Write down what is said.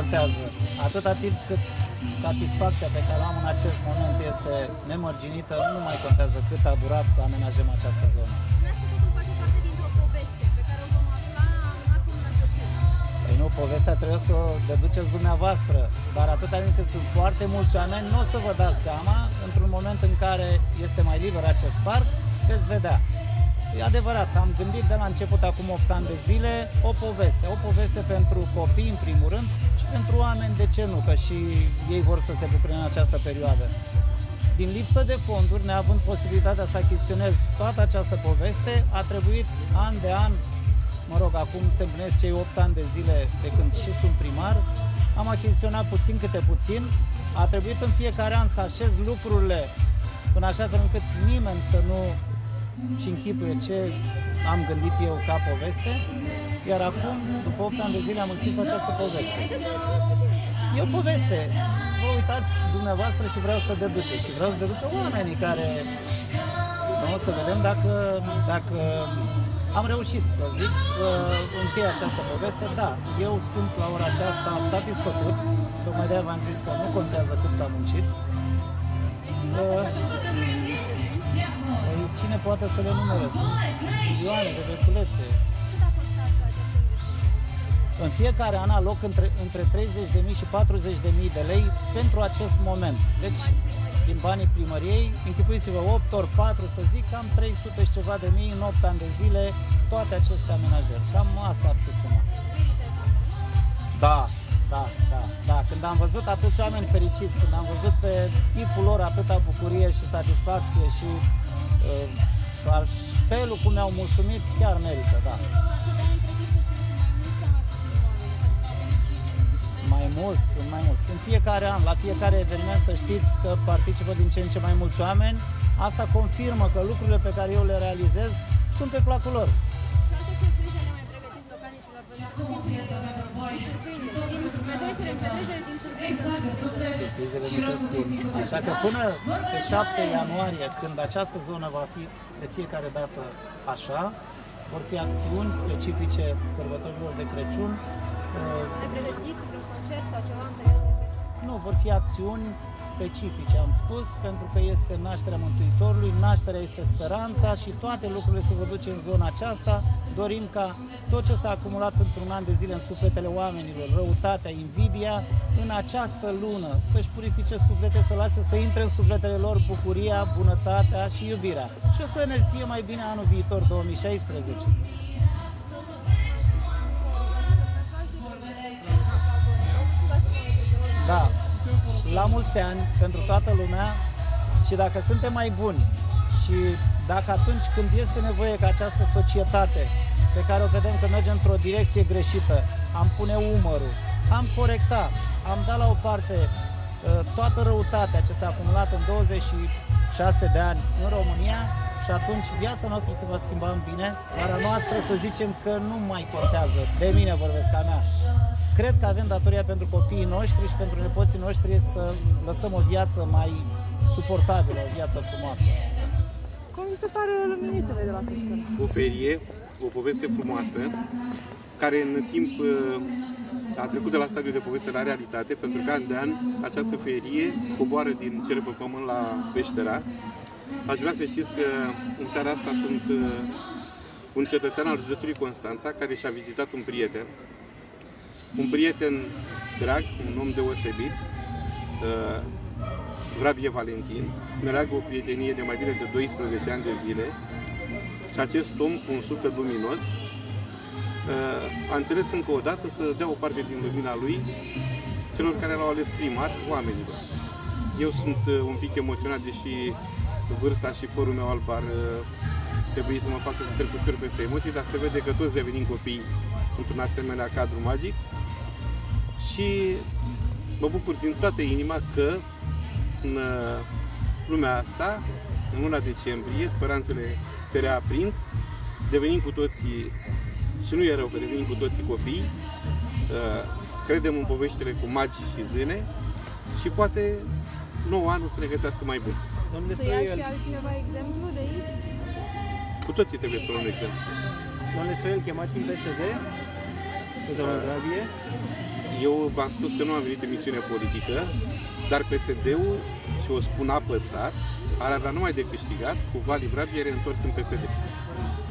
contează. Atâta timp cât satisfacția pe care o am în acest moment este nemărginită, nu mai contează cât a durat să amenajăm această zonă. Păi nu, povestea trebuie să o deduceți dumneavoastră, dar atâta timp cât sunt foarte mulți oameni, nu o să vă dați seama, într-un moment în care este mai liber acest parc, veți vedea. E adevărat, am gândit de la început, acum 8 ani de zile, o poveste pentru copii în primul rând și pentru oameni, de ce nu, că și ei vor să se bucure în această perioadă. Din lipsă de fonduri, neavând posibilitatea să achiziționez toată această poveste, a trebuit an de an, mă rog, acum se împlinesc cei 8 ani de zile de când și sunt primar, am achiziționat puțin câte puțin, a trebuit în fiecare an să așez lucrurile în așa fel încât nimeni să nu și închipuie ce am gândit eu ca poveste, iar acum, după 8 ani de zile, am închis această poveste. E o poveste. Vă uitați dumneavoastră și vreau să deduceți și vreau să deducă oamenii care... Nu, să vedem dacă am reușit, să zic, să închei această poveste. Da, eu sunt la ora aceasta satisfăcut, tocmai de-aia v-am zis că nu contează cât s-a muncit. Cine poate să le numere? Sunt milioane de beculețe. În fiecare an aloc între 30.000 și 40.000 de lei pentru acest moment. Deci, din banii primăriei, închipuiți-vă 8 ori 4, să zic, cam 300 și ceva de mii în 8 ani de zile, toate aceste amenajări. Cam asta ar fi suma. Da. Când am văzut atâți oameni fericiți, când am văzut pe tipul lor atâta bucurie și satisfacție și felul cum mi-au mulțumit, chiar merită, da. Sunt mai mulți. În fiecare an, la fiecare eveniment, să știți că participă din ce în ce mai mulți oameni. Asta confirmă că lucrurile pe care eu le realizez sunt pe placul lor. Surprizele nu se spun. Așa că până pe 7 ianuarie, când această zonă va fi de fiecare dată așa, vor fi acțiuni specifice sărbătorilor de Crăciun. Mai pregătiți vreun concert sau ceva în perioada? Nu, vor fi acțiuni specifice, am spus, pentru că este nașterea Mântuitorului, nașterea este speranța și toate lucrurile se vor duce în zona aceasta. Dorim ca tot ce s-a acumulat într-un an de zile în sufletele oamenilor, răutatea, invidia, în această lună să-și purifice suflete, să lase să intre în sufletele lor bucuria, bunătatea și iubirea. Și o să ne fie mai bine anul viitor, 2016. Da, la mulți ani pentru toată lumea și dacă suntem mai buni și dacă atunci când este nevoie ca această societate pe care o vedem că merge într-o direcție greșită, am pune umărul, am corecta, am dat la o parte toată răutatea ce s-a acumulat în 26 de ani în România și atunci viața noastră se va schimba în bine, dar a noastră să zicem că nu mai contează, de mine vorbesc, a mea. Cred că avem datoria pentru copiii noștri și pentru nepoții noștri să lăsăm o viață mai suportabilă, o viață frumoasă. Cum vi se par luminițele de la Peșteră? O ferie, o poveste frumoasă, care în timp a trecut de la stadiul de poveste la realitate, pentru că an de an această ferie coboară din cer pe pământ la Peștera. Aș vrea să știți că în seara asta sunt un cetățean al județului Constanța care și-a vizitat un prieten. Un prieten drag, un om deosebit, Vrabie Valentin, ne leagă o prietenie de mai bine de 12 ani de zile și acest om, cu un suflet luminos, a înțeles încă o dată să dea o parte din lumina lui celor care l-au ales primar, oamenilor. Eu sunt un pic emoționat, deși vârsta și părul meu alb ar trebui să mă facă să trec ușor peste emoții, dar se vede că toți devenim copii într-un asemenea cadru magic. Și mă bucur din toată inima că în lumea asta, în luna decembrie, speranțele se reaprind, devenim cu toții, și nu e rău că devenim cu toții copii, credem în poveștile cu magi și zâne și poate nou anul să ne găsească mai bun. Să ia și altcineva exemplu de aici? Cu toții trebuie să luăm exemplu. Domnule Soiel, chemați în PSD? Pe doamna Vrabie? Eu v-am spus că nu am venit în misiune politică, dar PSD-ul, și o spun apăsat, ar avea numai de câștigat cu Vali Vrabie reîntors în PSD.